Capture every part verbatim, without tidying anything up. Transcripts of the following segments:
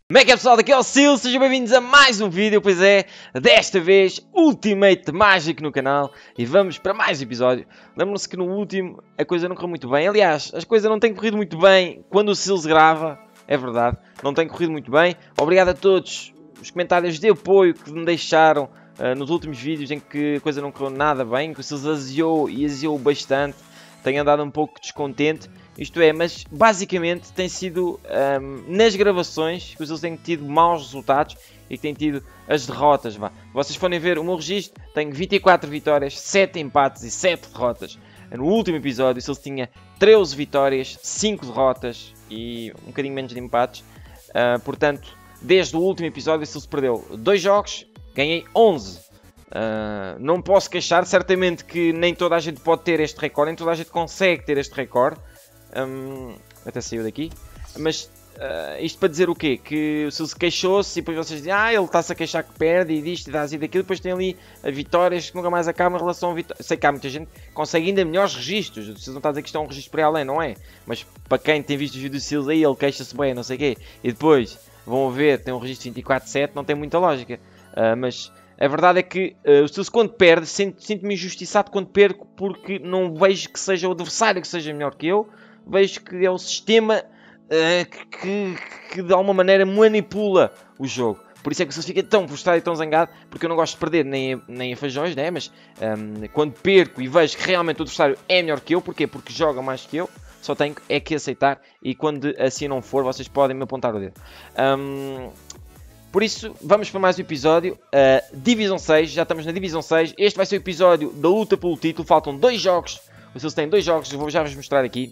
Como é que é, pessoal? Daqui é o Sil, sejam bem-vindos a mais um vídeo, pois é, desta vez Ultimate Magic no canal e vamos para mais um episódio. Lembram-se que no último a coisa não correu muito bem, aliás, as coisas não têm corrido muito bem quando o Sil se grava, é verdade, não tem corrido muito bem. Obrigado a todos os comentários de apoio que me deixaram uh, nos últimos vídeos em que a coisa não correu nada bem, que o Sil aziou e aziou bastante, tenho andado um pouco descontente. Isto é, mas basicamente tem sido um, nas gravações que eles têm tido maus resultados e que têm tido as derrotas. Vá. Vocês forem ver o meu registro, tenho vinte e quatro vitórias, sete empates e sete derrotas. No último episódio, se eles tinha treze vitórias, cinco derrotas e um bocadinho menos de empates. Uh, portanto, desde o último episódio, se eles perdeu dois jogos, ganhei onze. Uh, não posso queixar, certamente que nem toda a gente pode ter este recorde, nem toda a gente consegue ter este recorde. Um, até saiu daqui, mas uh, isto para dizer o quê? Que o Sil se queixou-se e depois vocês dizem, ah, ele está-se a queixar que perde e disto e dá e daquilo, depois tem ali a vitórias que nunca mais acabam em relação a vitórias. Sei que há muita gente que consegue ainda melhores registros, vocês não estão a dizer que isto é um registro para além, não é? Mas para quem tem visto os vídeos do Sil aí, ele queixa-se bem, não sei o quê, e depois vão ver, tem um registro de vinte e quatro sete, não tem muita lógica, uh, mas a verdade é que uh, o Sil quando perde, sinto-me injustiçado quando perco, porque não vejo que seja o adversário que seja melhor que eu. Vejo que é o sistema uh, que, que de alguma maneira manipula o jogo. Por isso é que você fica tão frustrado e tão zangado, porque eu não gosto de perder nem a, nem a feijões, né? Mas um, quando perco e vejo que realmente o adversário é melhor que eu, porquê? Porque joga mais que eu, só tenho é que aceitar, e quando assim não for, vocês podem me apontar o dedo. Um, por isso, vamos para mais um episódio, uh, Divisão seis, já estamos na Divisão seis, este vai ser o episódio da luta pelo título, faltam dois jogos, vocês têm dois jogos, eu vou já vos mostrar aqui.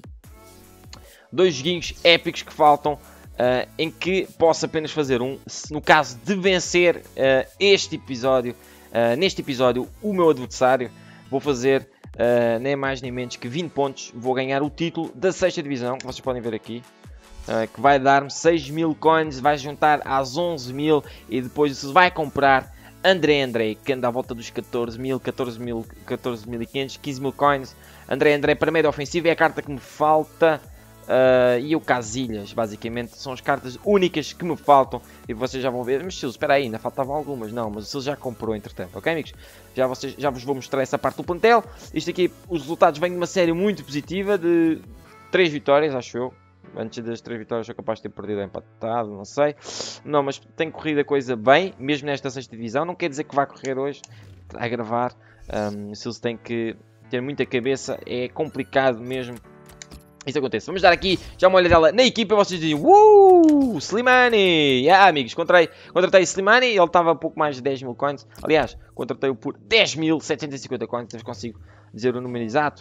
Dois joguinhos épicos que faltam, uh, em que posso apenas fazer um, se, no caso de vencer uh, este episódio, uh, neste episódio, o meu adversário, vou fazer uh, nem mais nem menos que vinte pontos, vou ganhar o título da sexta divisão, que vocês podem ver aqui, uh, que vai dar-me seis mil coins, vai juntar às onze mil e depois se vai comprar André André, que anda à volta dos catorze mil, catorze mil, catorze mil e quinhentos, quinze mil coins. André André para média ofensiva é a carta que me falta. Uh, e o Casilhas, basicamente, são as cartas únicas que me faltam. E vocês já vão ver, mas Sil, espera aí, ainda faltavam algumas. Não, mas o Sil já comprou entretanto, ok, amigos? Já, vocês, já vos vou mostrar essa parte do plantel. Isto aqui, os resultados vêm de uma série muito positiva, de três vitórias, acho eu. Antes das três vitórias sou capaz de ter perdido ou empatado, não sei. Não, mas tem corrido a coisa bem, mesmo nesta sexta divisão. Não quer dizer que vai correr hoje, a gravar. Um, o Sil tem que ter muita cabeça, é complicado mesmo. Isso acontece. Vamos dar aqui já uma olhadela na equipa e vocês dizem uh, Slimani! Yeah, amigos, contratei, contratei Slimani, ele estava a pouco mais de dez mil coins. Aliás, contratei-o por dez mil setecentos e cinquenta coins, não consigo dizer o número exato.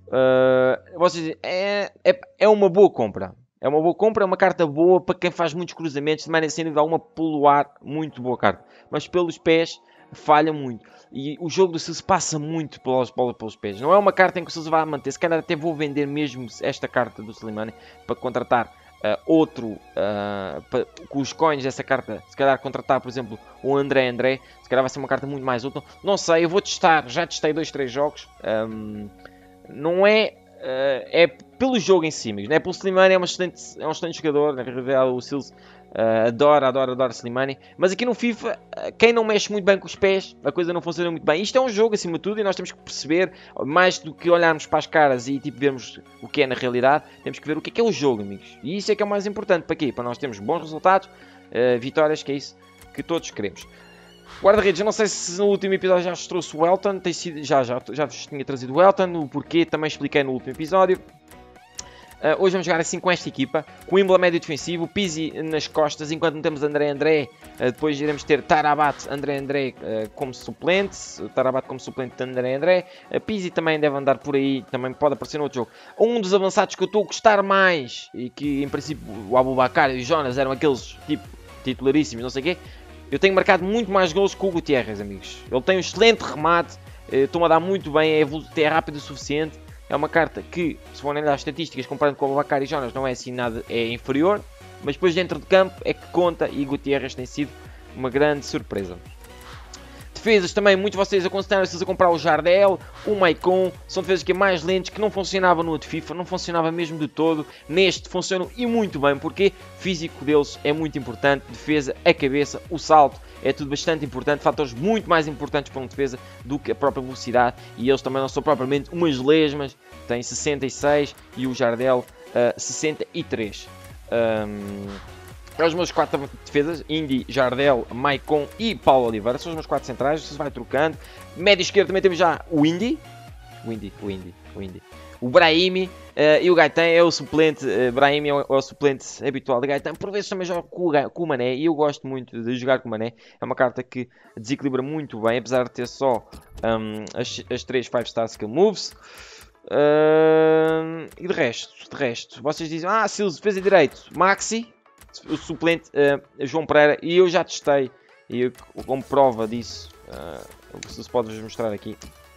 Uh, vocês dizem, é, é, é uma boa compra. É uma boa compra, é uma carta boa para quem faz muitos cruzamentos. Slimani, sem dúvida alguma, pelo ar, muito boa carta. Mas pelos pés, falha muito. E o jogo do Sil se passa muito pelos, pelos pés. Não é uma carta em que o Sil vai manter. Se calhar até vou vender mesmo esta carta do Slimani para contratar uh, outro, uh, para, com os coins dessa carta. Se calhar contratar, por exemplo, o André André. Se calhar vai ser uma carta muito mais útil. Não sei, eu vou testar. Já testei dois, três jogos. Um, não é... Uh, é pelo jogo em si, amigos. Não é pelo Slimani, é, uma excelente, é um excelente jogador. Na realidade, o Sil Uh, adora, adora, adora Slimani. Mas aqui no FIFA, uh, quem não mexe muito bem com os pés, a coisa não funciona muito bem. Isto é um jogo acima de tudo e nós temos que perceber, mais do que olharmos para as caras e tipo vermos o que é na realidade, temos que ver o que é que é o jogo, amigos. E isso é que é o mais importante. Para quê? Para nós termos bons resultados, uh, vitórias, que é isso que todos queremos. Guarda-redes, eu não sei se no último episódio já vos trouxe o Elton, tem sido, já, já, já vos tinha trazido o Elton, o porquê também expliquei no último episódio. Uh, hoje vamos jogar assim com esta equipa, com o Imbla médio defensivo, Pizzi nas costas, enquanto não temos André André, uh, depois iremos ter Tarabat, André André uh, como suplente, Tarabat como suplente de André André, uh, Pizzi também deve andar por aí, também pode aparecer no outro jogo. Um dos avançados que eu estou a gostar mais, e que em princípio o Abubakar e o Jonas eram aqueles tipo titularíssimos, não sei o quê, eu tenho marcado muito mais gols que o Gutierrez, amigos. Ele tem um excelente remate, uh, estou-me a dar muito bem, é, é rápido o suficiente. É uma carta que, se forem olhar as estatísticas, comparando com o Abubakar e Jonas, não é assim nada, é inferior. Mas depois dentro de campo é que conta e Gutierrez tem sido uma grande surpresa. Defesas também, muitos de vocês aconselharam-se a comprar o Jardel, o Maicon, são defesas que é mais lentos, que não funcionavam no outro FIFA, não funcionava mesmo de todo. Neste funcionam e muito bem, porque o físico deles é muito importante, defesa, a cabeça, o salto, é tudo bastante importante, fatores muito mais importantes para uma defesa do que a própria velocidade, e eles também não são propriamente umas lesmas, têm sessenta e seis e o Jardel uh, sessenta e três. Um, É os meus quatro defesas, Indy, Jardel, Maicon e Paulo Oliveira, são os meus quatro centrais, vocês vai trocando. Médio esquerdo também temos já o Indy, o Indy, o Indy, o Indy. O Brahimi uh, e o Gaetan é o suplente, uh, Brahimi é o, é o suplente habitual de Gaetan, por vezes também jogo com o, com o Mané, e eu gosto muito de jogar com o Mané, é uma carta que desequilibra muito bem, apesar de ter só um, as, as três five star skill moves. Uh, e de resto, de resto, vocês dizem, ah, Silas, defesa direito, Maxi, o suplente uh, João Pereira, e eu já testei, e eu, como prova disso, uh, se pode vos mostrar aqui,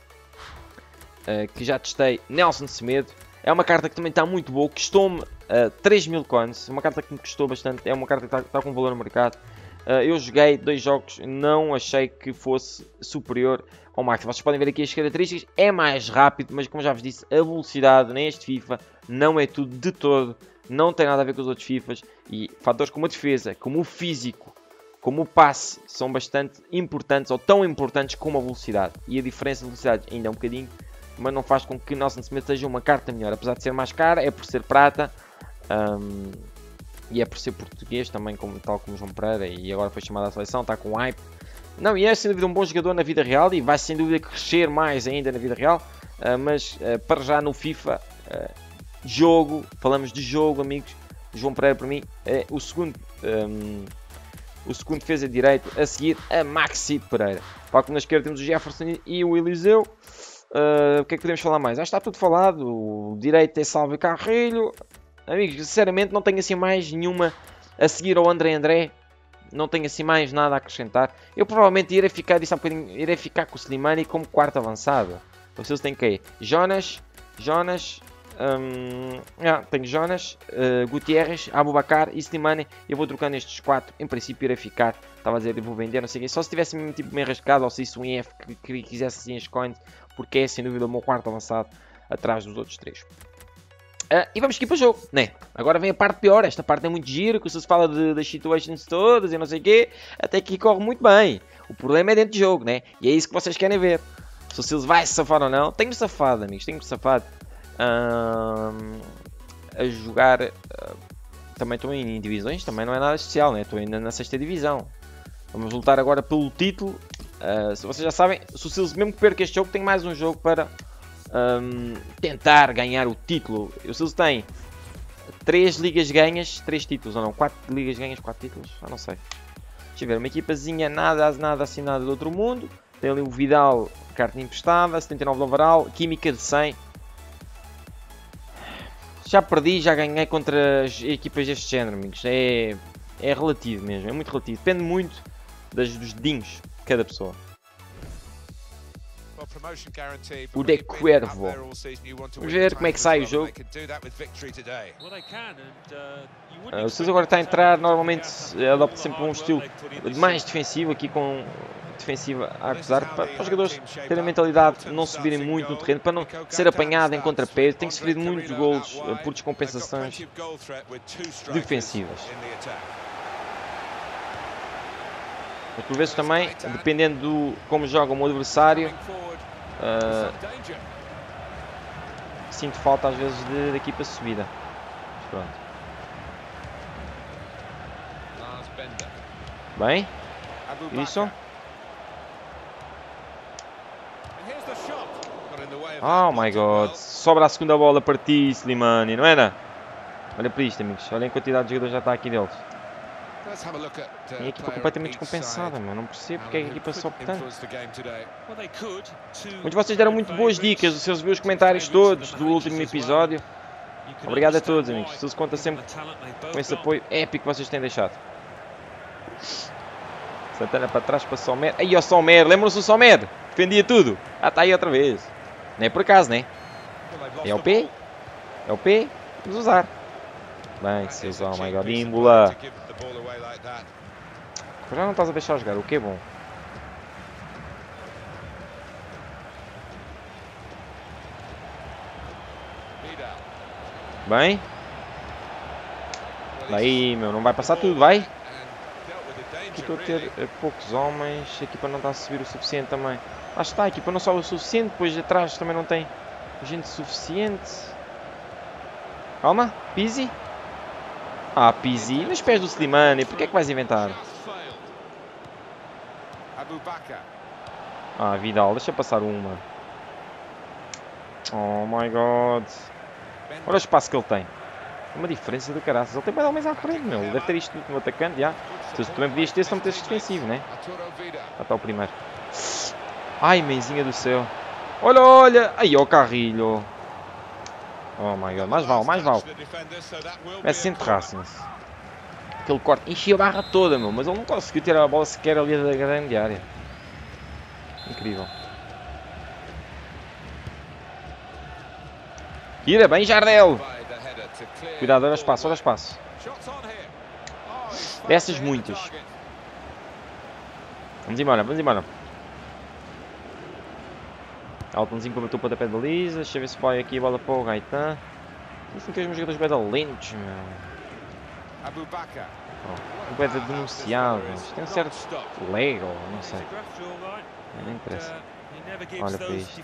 uh, que já testei Nelson Semedo. É uma carta que também está muito boa, custou-me uh, três mil coins, uma carta que me custou bastante, é uma carta que está, está com valor no mercado. Uh, eu joguei dois jogos, não achei que fosse superior ao Maxi. Vocês podem ver aqui as características, é mais rápido, mas como já vos disse, a velocidade neste FIFA não é tudo de todo. Não tem nada a ver com os outros FIFAs, e fatores como a defesa, como o físico, como o passe, são bastante importantes, ou tão importantes como a velocidade. E a diferença de velocidade ainda é um bocadinho, mas não faz com que Nelson Semedo seja uma carta melhor. Apesar de ser mais cara, é por ser prata, um, e é por ser português também, como, tal como João Pereira, e agora foi chamado à seleção, está com hype. Não, e é sem dúvida um bom jogador na vida real, e vai sem dúvida crescer mais ainda na vida real, uh, mas uh, para já no FIFA... Uh, Jogo, falamos de jogo, amigos. João Pereira para mim é o segundo, um, o segundo defesa direito, a seguir a Maxi Pereira. Para na esquerda temos o Jefferson e o Eliseu. Uh, o que é que podemos falar mais? Ah, está tudo falado. O direito é Salve Carrilho. Amigos, sinceramente não tenho assim mais nenhuma a seguir ao André André. Não tenho assim mais nada a acrescentar. Eu provavelmente irei ficar, disse há um bocadinho, irei ficar com o Slimani como quarto avançado. Vocês têm que ir Jonas, Jonas... Um, yeah, tenho Jonas, uh, Gutierrez, Abubakar e Slimani. Eu vou trocando estes quatro. Em princípio irei ficar. Estava a dizer, eu vou vender, não sei o quê. Só se tivesse mesmo tipo meio rascado, ou se isso um I F que, que quisesse assim as coins, porque é sem dúvida o meu quarto avançado atrás dos outros três. Uh, e vamos aqui para o jogo, né? Agora vem a parte pior. Esta parte é muito giro, que se fala de, das situations todas e não sei o quê. Até que corre muito bem. O problema é dentro de jogo, né? E é isso que vocês querem ver. Se o Silas vai se safar ou não. Tenho-me safado, amigos, tenho-me safado. Um, a jogar uh, também estou em divisões, também não é nada especial, né? Estou ainda na sexta divisão. Vamos lutar agora pelo título. Uh, se vocês já sabem, se o Silas mesmo que perca este jogo, tem mais um jogo para um, tentar ganhar o título. O Silas tem três ligas ganhas, três títulos, ou não? quatro ligas ganhas, quatro títulos? Ah, não sei. Deixa eu ver, uma equipazinha nada, nada assinada do outro mundo. Tem ali o Vidal, carta emprestada, setenta e nove de overall, química de cem. Já perdi, já ganhei contra as equipas deste género, amigos. É, é relativo mesmo, é muito relativo. Depende muito das, dos dedinhos de cada pessoa. O De Cuervo. Vamos ver como é que sai o jogo. Uh, o Silas agora está a entrar, normalmente adopta sempre um estilo mais defensivo, aqui com defensiva a acusar, para, para os jogadores terem a mentalidade de não subirem muito no terreno, para não ser apanhado em contrapé. Tem sofrido muitos golos uh, por descompensações defensivas. Mas por vezes também, dependendo do como joga o meu adversário, uh, sinto falta às vezes de, de equipa subida. Mas pronto. Bem, isso. Oh my god, sobra a segunda bola para ti, Slimani, não era? Olha para isto, amigos, olhem a quantidade de jogadores já está aqui deles. Tem a equipa completamente descompensada, meu. Não percebo porque é que a equipa sobe tanto. Muitos de vocês deram muito boas dicas, os seus viu os comentários todos do último episódio. Obrigado a todos, amigos. Se conta sempre com esse apoio épico que vocês têm deixado. Santana para trás para Sommer. Aí, ó Sommer, lembram-se do Sommer? Defendia tudo. Ah, está aí outra vez. Não é por acaso, né? É o P. É o P. Vamos usar. Bem, seus, oh my god, ímbola. Já não estás a deixar jogar, o que é bom. Bem. Daí, meu, não vai passar tudo, vai. Aqui estou a ter poucos homens. A equipa não está a subir o suficiente também. Lá está, a equipa não sobe o suficiente. Depois atrás também não tem gente suficiente. Calma, Pizzi. Ah, Pizzi, nos pés do Slimani. Porquê é que vais inventar? Ah, Vidal, deixa passar uma. Oh my god. Olha o espaço que ele tem. É uma diferença do caraças. Ele tem mais ou menos à frente, meu. Ele deve ter isto tudo no atacante, já. Tu também podias ter se não metesses defensivo, né? Já está o primeiro. Ai, mãezinha do céu. Olha, olha. Ai, ó o Carrilho. Oh my god. Mais vale, mais vale. Messi se enterrassem-se. Aquele corte enchia a barra toda, meu. Mas ele não conseguiu tirar a bola sequer ali da grande área. Incrível. Tira bem, Jardel. Cuidado, olha o espaço, olha o espaço. Dessas muitas. Vamos embora, vamos embora. Altonzinho para bater o pontapé da baliza. Deixa eu ver se vai aqui a bola para o Gaetan. Dizem que os meus jogadores bem lentos, meu. Oh, bem denunciados. Tem um certo Lego, não sei. Não interessa. Olha para isto.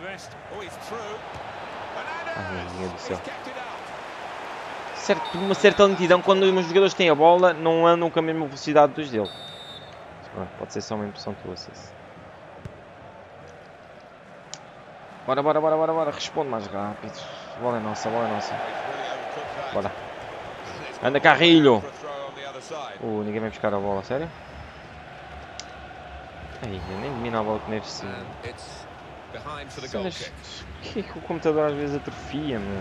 Ai, meu Deus do céu. Certo, uma certa lentidão quando os meus jogadores têm a bola, não andam com a mesma velocidade dos dele. Pronto, pode ser só uma impressão tua, se Bora, bora, bora, bora, bora. Responde mais rápido. A bola é nossa, a bola é nossa. Bora. Anda, Carrilho. Uh, ninguém vai buscar a bola, sério? Ai, eu nem domino a bola que nem preciso. Cenas... que é que o computador às vezes atrofia, meu?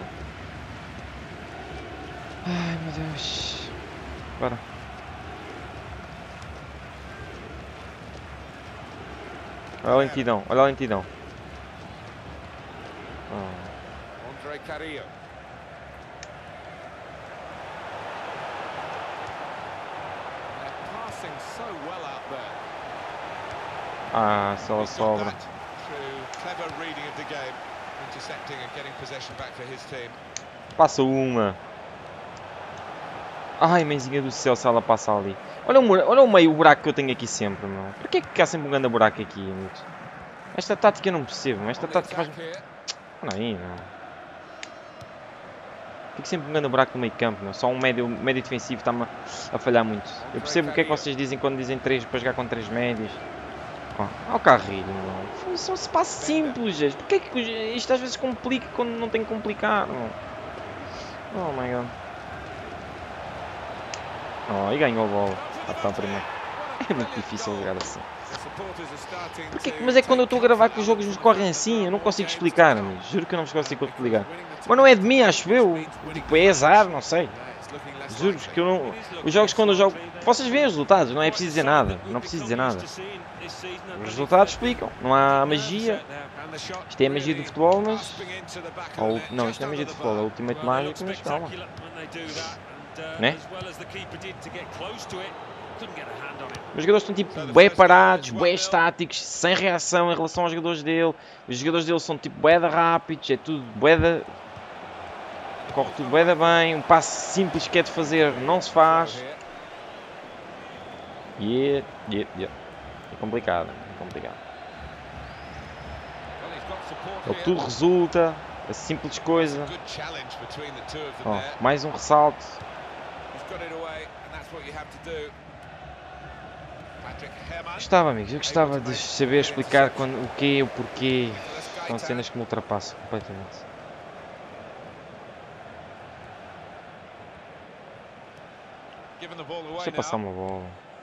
Ai, meu Deus. Bora. Olha a lentidão, olha a lentidão. Oh. André Carrillo. Ah, só sobra. Passa uma. Ai, mãezinha do céu, se ela passa ali. Olha o, olha o meio, o buraco que eu tenho aqui sempre, meu. Porquê que há sempre um grande buraco aqui, amigos? Esta tática eu não percebo, esta tática faz... Não, aí, não. Fico sempre um grande buraco no meio campo, meu. Só um médio, médio defensivo está-me a falhar muito. Eu percebo o que é que vocês dizem quando dizem três para jogar com três médios. Olha oh, o Carrilho, meu. São passos simples, gente. Porquê que isto às vezes complica quando não tem que complicar, meu? Oh my god. Oh, e ganhou a bola. Ah, tá, primeiro. É muito difícil jogar assim. Porque, mas é que quando eu estou a gravar que os jogos me correm assim, eu não consigo explicar, amigo. Juro que eu não vos consigo explicar. Mas não é de mim, acho eu. Tipo, é azar, não sei. Juro que eu não... Os jogos quando eu jogo... Vocês veem os resultados, não é preciso dizer nada. Não preciso dizer nada. Os resultados explicam. Não há magia. Isto é a magia do futebol, mas... Ou... Não, isto não é magia do futebol. É o Ultimate Magic, mas calma. Né? Os jogadores estão tipo bué parados, bué estáticos, sem reação em relação aos jogadores dele. Os jogadores dele são tipo bué da rápidos, é tudo bué da... Corre tudo bué da bem, um passo simples que é de fazer não se faz. Yeah, yeah, yeah. É complicado, é complicado. Ele tudo resulta, a simples coisa. Oh, mais um ressalto. Gostava, amigos, eu gostava de saber explicar quando, o quê, o porquê. São cenas que me ultrapassam completamente. Deixa eu passar uma bola.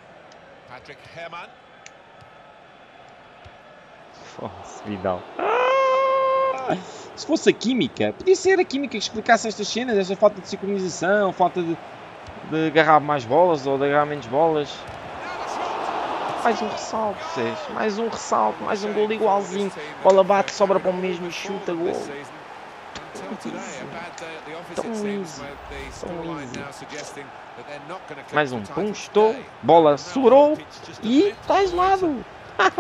Foda-se, Vidal. Ah! Se fosse a química, podia ser a química que explicasse estas cenas, esta falta de sincronização, falta de, de agarrar mais bolas ou de agarrar menos bolas. Mais um ressalto, vocês. Mais um ressalto, mais um gol igualzinho. Bola bate, sobra para o mesmo e chuta gol. Tão easy. Tão easy. Mais um. Pum, estou. Bola sobrou. E está isolado.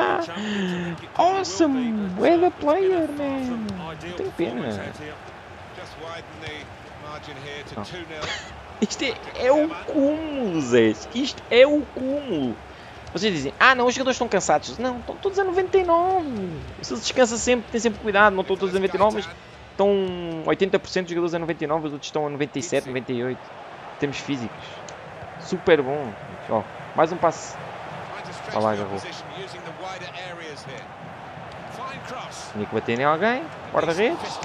Awesome. We're the player, man. Tem pena. Não. Isto é, é o cúmulo, Zé. Isto é o cúmulo. Vocês dizem, ah não, os jogadores estão cansados. Não, estão todos a noventa e nove. Se eles descansam sempre, têm sempre cuidado. Não estão todos a noventa e nove, mas estão oitenta por cento dos jogadores a noventa e nove, os outros estão a noventa e sete, noventa e oito. Temos físicos. Super bom. Ó, mais um passe. Olha lá, agarrou. Tinha que bater em alguém. Guarda-redes.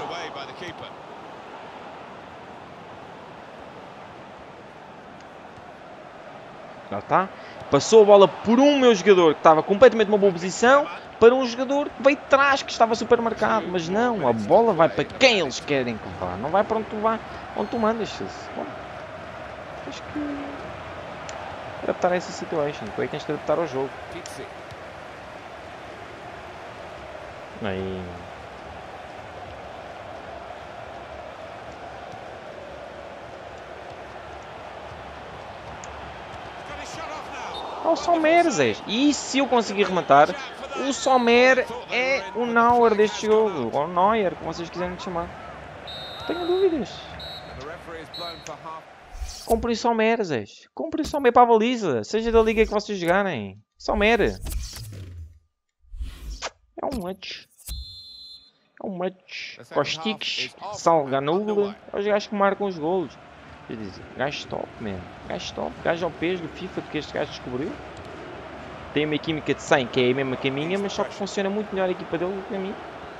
Já está. Passou a bola por um meu jogador que estava completamente numa boa posição para um jogador que veio de trás, que estava super marcado. Mas não, a bola vai para quem eles querem que vá. Não vai para onde tu, vai, onde tu mandas. Bom, tens que adaptar a essa situation. Tu aí tens que adaptar ao jogo. Aí... Oh, o Sommer, Zé. E se eu conseguir rematar, o Sommer é o Neuer deste jogo. Ou Neuer, como vocês quiserem chamar. Não tenho dúvidas. Comprem Sommer, Zé. Comprem Sommer para a baliza. Seja da liga que vocês jogarem. Sommer. É um match. É um match. Kostiks, Salganul. Os gajos que marcam os golos. Quer dizer, gajo top, mesmo. Gajo top. Gajo ao peso do FIFA que este gajo descobriu. Tem uma química de cem, que é a mesma que a minha, mas só que funciona muito melhor a equipa dele do que a minha.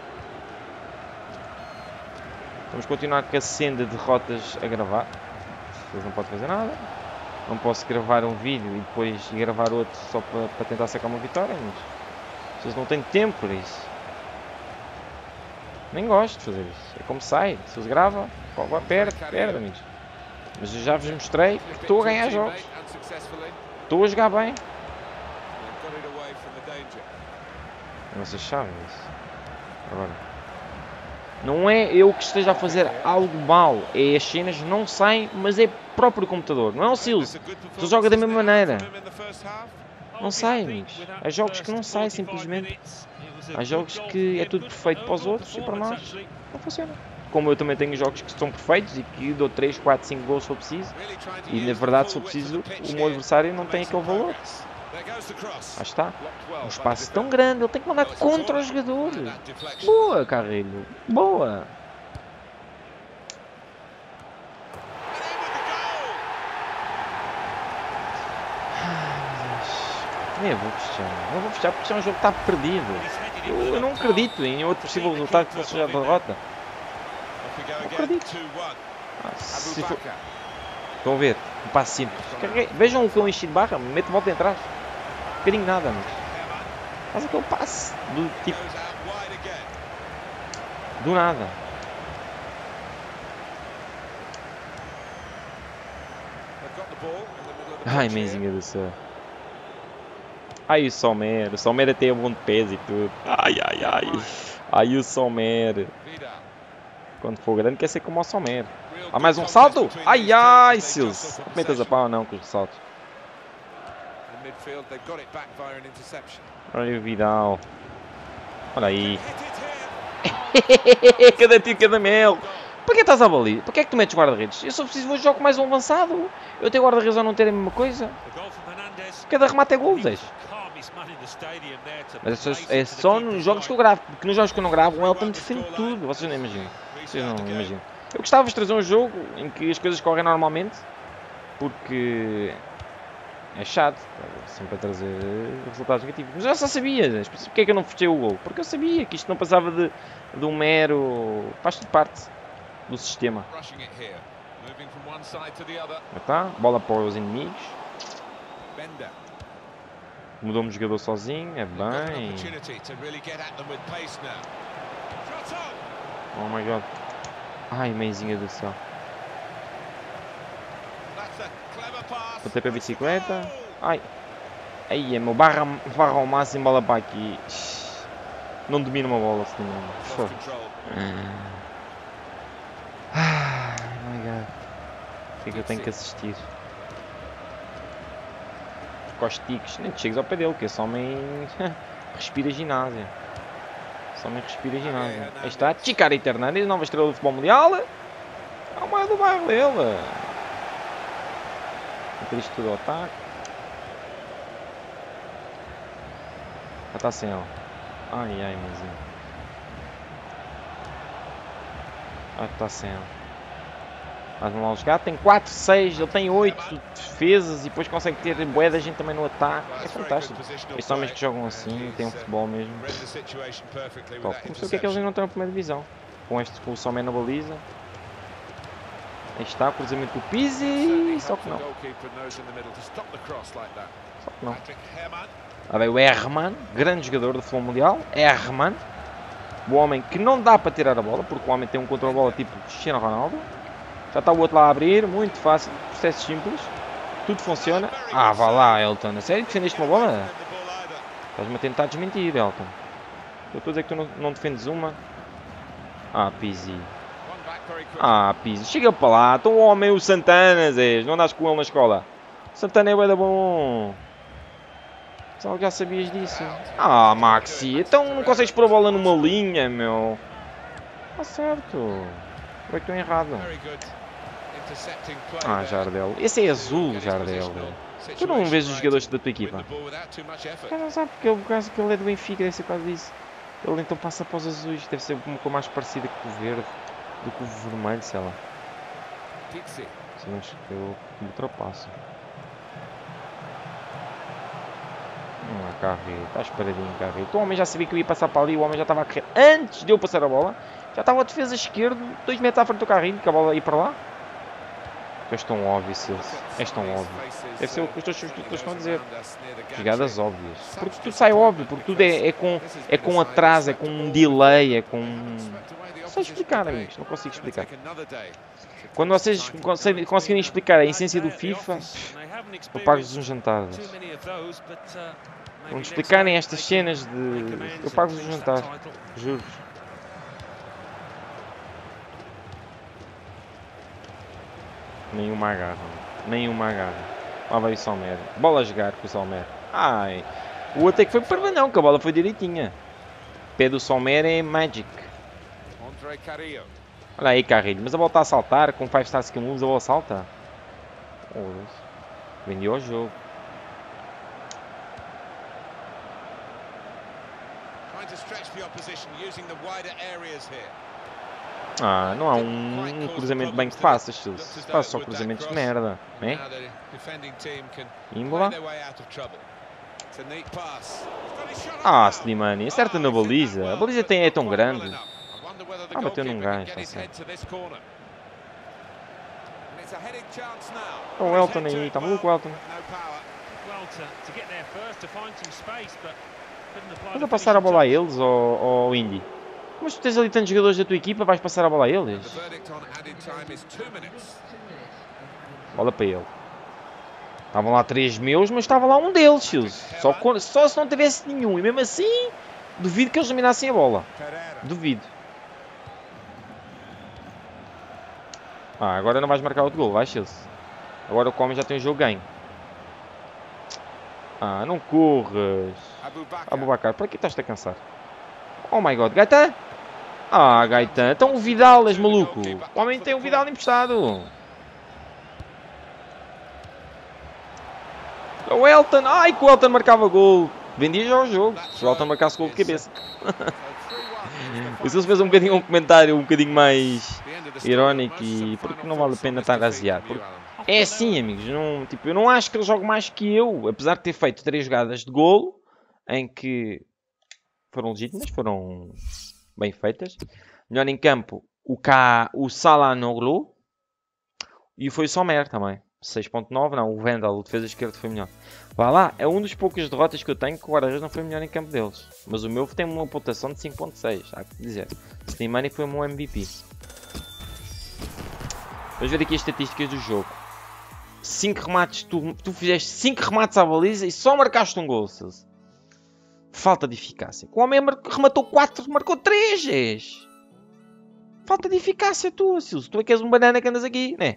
Vamos continuar com a senda de derrotas a gravar. Depois não pode fazer nada. Não posso gravar um vídeo e depois gravar outro só para, para tentar sacar uma vitória, mas vocês não têm tempo para isso. Nem gosto de fazer isso. É como sai. Se eles gravam, perde, perde, amigos. Mas eu já vos mostrei que estou a ganhar jogos. Estou a jogar bem. Vocês sabem isso. Agora, não é eu que esteja a fazer algo mal. É as cenas não saem, mas é próprio computador. Não é o Silas. Tu joga da mesma maneira. Não sai, amigos. Há jogos que não saem simplesmente. Há jogos que é tudo perfeito para os outros e para nós não funciona. Como eu também tenho jogos que são perfeitos e que dou três, quatro, cinco gols se for preciso. E na verdade, se for preciso, o meu adversário não tem aquele valor. Aí está. Um espaço tão grande, ele tem que mandar contra o jogador. Boa, Carrilho. Boa. Nem vou fechar. Não vou fechar porque é um jogo que está perdido. Eu, eu não acredito em outro possível resultado que não seja a derrota. Não acredito. Ah, se for... Estão a ver? Um passo simples. Vejam o que eu enchi de barra. Mete de volta em trás. Um bocadinho nada, amigos. Faz aquele passe. Do tipo... Do nada. Ai, mãezinha do céu. Ai, o Sommer. O Sommer até é bom de peso e tudo. Ai, ai, ai. Ai, o Sommer. Quando for grande quer ser como o Sommer. Há mais um ressalto? Ai, ai, Silas. Não metas a pau não com os ressaltos. Olha o Vidal. Olha aí. Cada tiro, cada mel. Para que estás a balir? Para que é que tu metes guarda-redes? Eu só preciso de um jogo mais um avançado. Eu tenho guarda-redes ou não ter a mesma coisa. Cada remate é gol, Zé. Mas é só, é só nos jogos que eu gravo. Porque nos jogos que eu não gravo, o Elton defende tudo. Vocês não imaginam. Vocês não imaginam. Eu gostava de trazer um jogo em que as coisas correm normalmente. Porque é chato. Sempre a trazer resultados negativos. Mas eu já sabia. Porque é que eu não fechei o gol? Porque eu sabia que isto não passava de, de um mero... Faz tudo parte do sistema. Tá? Bola para os inimigos. Mudou-me de jogador sozinho, é bem. Oh my god. Ai, mãezinha do céu. Botei para a bicicleta. Ai. Aí, é meu barra, barra ao máximo, bola para aqui. Não domina uma bola assim. Ai, oh my god. O que é que eu tenho que assistir? Kostiks, nem te chegues ao pé dele, que esse homem respira ginásio. Esse homem respira ginásio. Aí está, Chicarito Hernandes, nova estrela do futebol mundial. É o mais do bairro dele. Meter isto tudo ao ataque. Já está sem ela. Ai ai, mãezinho. Ah, está sem ela. Mas lá jogar, tem quatro, seis, ele tem oito defesas e depois consegue ter bué da gente também no ataque. É fantástico. Estes homens que jogam assim, têm um futebol mesmo. Top. Não sei o que é que eles ainda não estão na primeira divisão. Com este, com o Somé na baliza. Aí está, o cruzamento do Pizzi. Só que não. Só que não. Lá vem o Herman, grande jogador do futebol mundial. Herman. O homem que não dá para tirar a bola, porque o homem tem um controle-bola tipo Cristiano Ronaldo. Já está o outro lá a abrir, muito fácil, processo simples, tudo funciona. Ah, vá lá, Elton, a sério, defendeste uma bola? Estás-me a tentar desmentir, Elton. Eu estou a dizer que tu não, não defendes uma. Ah, Pizzi. Ah, Pizzi, chega para lá, então o homem, o Santana, Zé, não andas com ele na escola. Santana é bué da bom. Só já sabias disso. Ah, Maxi, então não consegues pôr a bola numa linha, meu. Está certo. Ou é que estou errado? Ah, Jardel. Esse é azul, Jardel. Tu não vês os jogadores da tua equipa? Cara, não sabe porque ele, por causa que ele é do Benfica, deve ser quase isso. Ele então passa para os azuis, deve ser uma cor mais parecida com o verde do que o vermelho, sei lá. Sim, acho que eu me ultrapasso. Hum, Carreiro, estás paradinho, Carreiro. O homem já sabia que eu ia passar para ali, o homem já estava a correr antes de eu passar a bola. Já estava a defesa esquerdo, dois metros à frente do carrinho, que a bola ia para lá. És tão óbvio, Silvio. És tão óbvio. Deve ser o que os teus substitutos estão a dizer. Jogadas óbvias. Porque tudo sai óbvio, porque tudo é, é, com, é com atraso, é com um delay, é com... Não sei explicar, amigos. Não consigo explicar. Quando vocês conseguirem explicar a essência do FIFA, eu pago-vos um jantar. Quando explicarem estas cenas de... Eu pago-vos um jantar. Juro-vos. Nenhuma agarra, nenhuma agarra. Lá vai o Sommer. Bola a jogar com o Sommer. Ai, o outro é que foi para não, que a bola foi direitinha. O pé do Sommer é Magic. Olha aí, Carrilho, mas a bola está a saltar com cinco star skill moves, a bola salta. Oh, vendeu o jogo. Ah, não há um, um cruzamento bem que faças, se faz só cruzamentos de merda, né? Ímbola. Ah, Slimani, acerta na baliza. A baliza tem, é tão grande. Ah, bateu num gajo, está certo. Oh, o Elton aí, está maluco o Elton. Estás a passar a bola a eles ou ao Indy? Mas tu tens ali tantos jogadores da tua equipa, vais passar a bola a eles? Bola para ele. Estavam lá três meus, mas estava lá um deles, Silvio. Só, só se não tivesse nenhum. E mesmo assim, duvido que eles dominassem a bola. Duvido. Ah, agora não vais marcar outro gol, vais, Silvio. Agora o Come já tem o jogo ganho. Ah, não corras. Abubakar, para que estás-te a cansar? Oh my god, Gaetan? Ah, Gaetan, então o Vidal, és maluco. O homem tem o Vidal emprestado. O Elton, ai que o Elton marcava gol. Vendia já o jogo, se o Elton marcasse gol de cabeça. O Silvio fez um bocadinho um comentário um bocadinho mais irónico e porque não vale a pena estar a aziar. Porque é assim, amigos, não, tipo, eu não acho que ele jogue mais que eu, apesar de ter feito três jogadas de golo em que foram legítimas, foram bem feitas. Melhor em campo, o, K, o Salanoglu e foi o Sommer também. seis ponto nove, não, o Vendel, o defesa esquerda foi melhor. Vá lá, é um dos poucos derrotas que eu tenho que o guarda-redes não foi melhor em campo deles. Mas o meu tem uma pontuação de cinco ponto seis, há que dizer. Slimani foi o meu M V P. Vamos ver aqui as estatísticas do jogo. cinco remates, tu, tu fizeste cinco remates à baliza e só marcaste um gol, Silvio. Falta de eficácia. O homem rematou quatro, marcou três. Falta de eficácia tua, Silvio. Tu é que és um banana que andas aqui, né?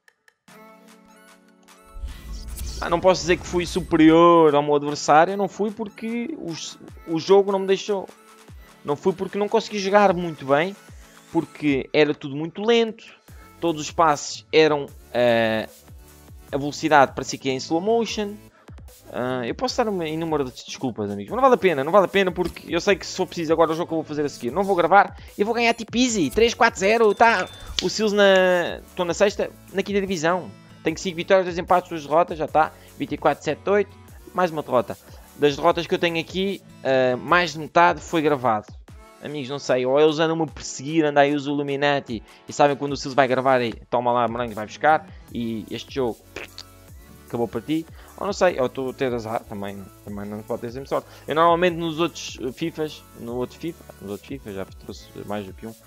Ah, não posso dizer que fui superior ao meu adversário. Não fui porque o, o jogo não me deixou. Não fui porque não consegui jogar muito bem. Porque era tudo muito lento. Todos os passes eram uh, a velocidade parecia que é em slow motion. Uh, eu posso dar uma inúmero de desculpas, amigos, mas não vale a pena, não vale a pena porque eu sei que se for preciso agora o jogo que eu vou fazer a seguir, não vou gravar, eu vou ganhar tipo easy, três quatro zero, tá? O Seals na... estou na sexta, na quinta divisão, tenho cinco vitórias, dois empates, duas derrotas, já está, vinte e quatro sete oito, mais uma derrota. Das derrotas que eu tenho aqui, uh, mais de metade foi gravado. Amigos, não sei, ou eles andam-me a perseguir, andam aí os Illuminati e sabem quando o Seals vai gravar e toma lá, morango, vai buscar e este jogo acabou para ti. Ou não sei, ou estou a ter azar, também, também não pode ter sempre sorte. Eu normalmente nos outros FIFAs, no outro FIFA, nos outros FIFA, já trouxe mais do que um,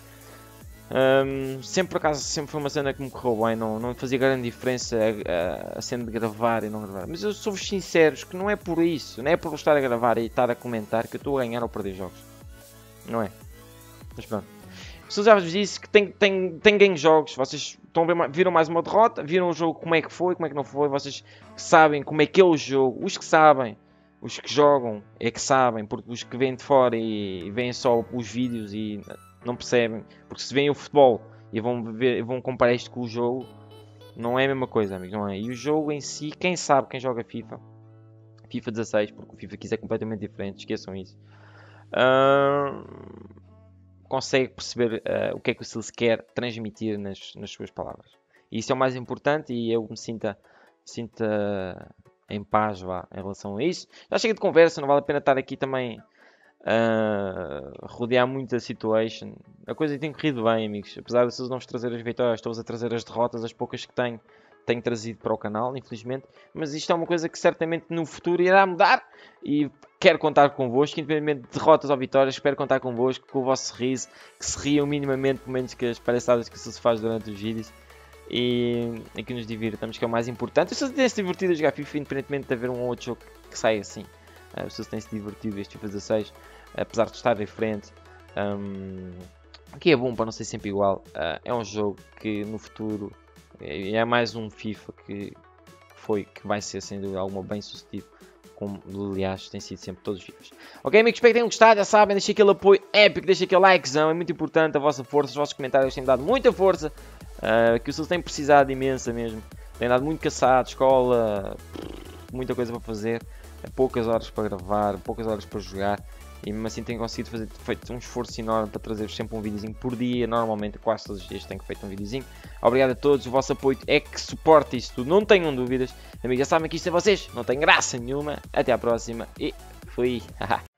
um sempre por acaso, sempre foi uma cena que me correu bem, não, não fazia grande diferença a, a, a cena de gravar e não gravar. Mas eu sou-vos sinceros que não é por isso, não é por estar a gravar e estar a comentar que eu estou a ganhar ou perder jogos. Não é? Mas pronto. Se já vos disse que tem, tem, tem ganho jogos, vocês estão a ver, viram mais uma derrota, viram o jogo como é que foi, como é que não foi, vocês sabem como é que é o jogo, os que sabem, os que jogam é que sabem, porque os que vêm de fora e, e veem só os vídeos e não percebem, porque se veem o futebol e vão, ver, vão comparar isto com o jogo, não é a mesma coisa, amigos, não é? E o jogo em si, quem sabe, quem joga FIFA, FIFA dezasseis, porque o FIFA quinze é completamente diferente, esqueçam isso. Uh... consegue perceber uh, o que é que o Seals quer transmitir nas, nas suas palavras. E isso é o mais importante e eu me sinta, sinta em paz vá, em relação a isso. Já chega de conversa, não vale a pena estar aqui também a uh, rodear muito a situation. A coisa tem corrido bem, amigos. Apesar de Seals não vos trazer as vitórias, estou-vos a trazer as derrotas, as poucas que tenho, tenho trazido para o canal, infelizmente. Mas isto é uma coisa que certamente no futuro irá mudar e quero contar convosco, independentemente de derrotas ou vitórias, espero contar convosco, com o vosso sorriso, que se riam minimamente, pelo menos que as palhaçadas que se faz durante os vídeos e, e que nos divirtamos, que é o mais importante. Se tem-se divertido a jogar FIFA, independentemente de haver um ou outro jogo que saia assim, uh, se tem-se divertido este FIFA dezasseis, apesar de estar diferente, um, que é bom para não ser sempre igual, uh, é um jogo que no futuro é, é mais um FIFA que foi, que vai ser sem dúvida alguma bem sucedido. Como, aliás, tem sido sempre todos os vídeos. Ok, amigos, espero que tenham gostado. Já sabem, deixem aquele apoio épico, deixem aquele likezão. É muito importante a vossa força, os vossos comentários têm dado muita força. Uh, que o Seals tem precisado imensa mesmo. Tem dado muito caçado, escola, muita coisa para fazer. Poucas horas para gravar, poucas horas para jogar. E mesmo assim tenho conseguido fazer feito um esforço enorme para trazer sempre um videozinho por dia. Normalmente, quase todos os dias tenho feito um videozinho. Obrigado a todos, o vosso apoio é que suporta isso tudo, não tenham dúvidas. Amigos, já sabem que isto é vocês, não tem graça nenhuma. Até à próxima e fui.